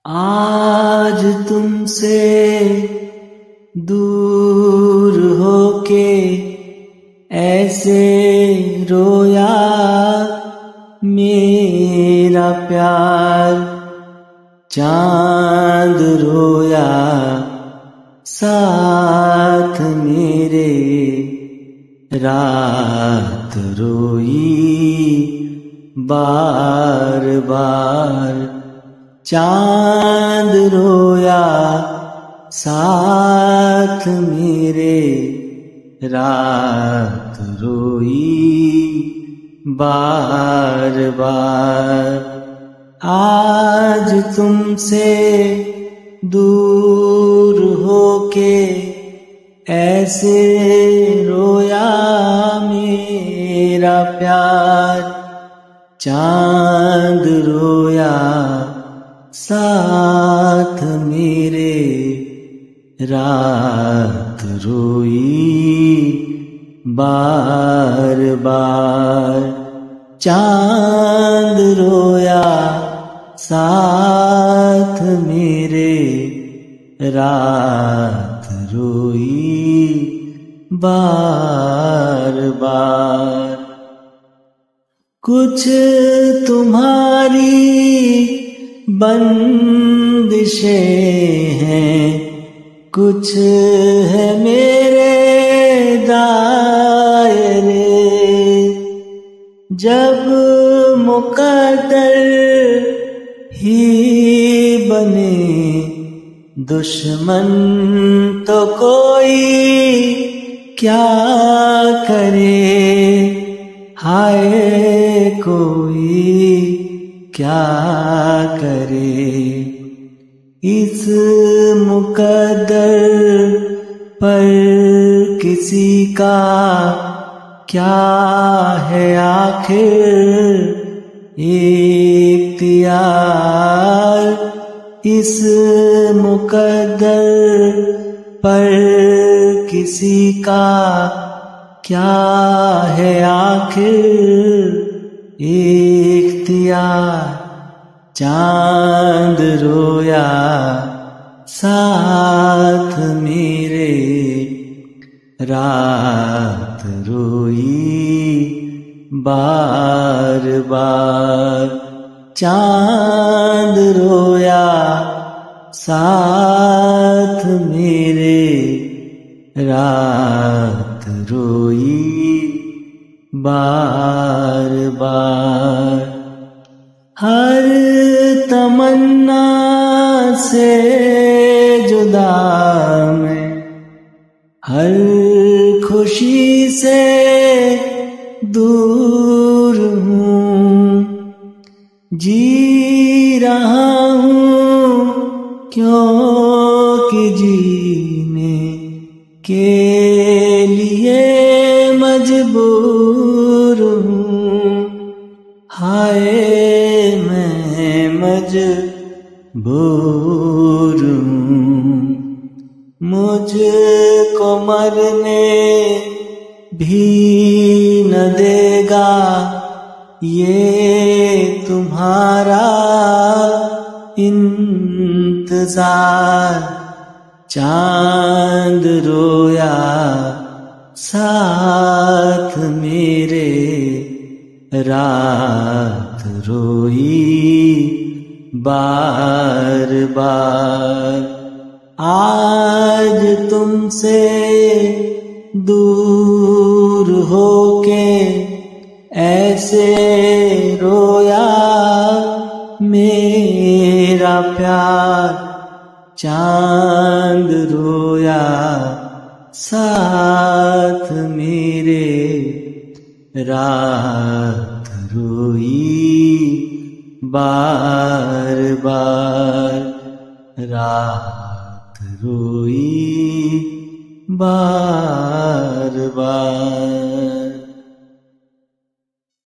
आज तुमसे दूर होके ऐसे रोया मेरा प्यार। चांद रोया साथ मेरे, रात रोई बार बार। चांद रोया साथ मेरे, रात रोई बार बार। आज तुमसे दूर होके ऐसे रोया मेरा प्यार। चांद रोया साथ मेरे, रात रोई बार बार। चांद रोया साथ मेरे, रात रोई बार बार। कुछ तुम्हारी बंदिशें हैं, कुछ है मेरे दायरे। जब मुकद्दर ही बने दुश्मन तो कोई क्या करे। हाय कोई क्या करे। इस मुकद्दर पर किसी का क्या है आखिर इख्तियार। इस मुकद्दर पर किसी का क्या है आखिर इख्तियार। चांद रोया साथ मेरे, रात रोई बार बार। चांद रोया साथ मेरे, रात रोई बार बार। हर तमन्ना से जुदा मैं, हर खुशी से दूर हूँ। जी रहा हूँ क्योंकि जीने के लिए मजबूर हूँ। हाय मैं मजबूर हूँ। मुझको मरने भी न देगा ये तुम्हारा इंतजार। चांद रोया साथ मेरे, रात रोई बार बार। आज तुमसे दूर होके ऐसे रोया मेरा प्यार। चांद रोया साथ मेरे, रात रोई बार बार। रात रोई बार बार।